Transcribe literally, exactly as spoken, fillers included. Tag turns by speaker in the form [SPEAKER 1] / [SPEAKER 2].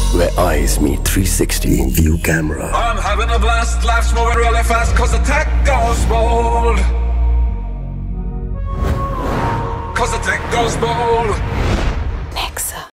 [SPEAKER 1] where eyes meet three sixty view camera.
[SPEAKER 2] I'm having a blast, life's moving really fast, cause the tech goes bold. Cause the tech goes bold.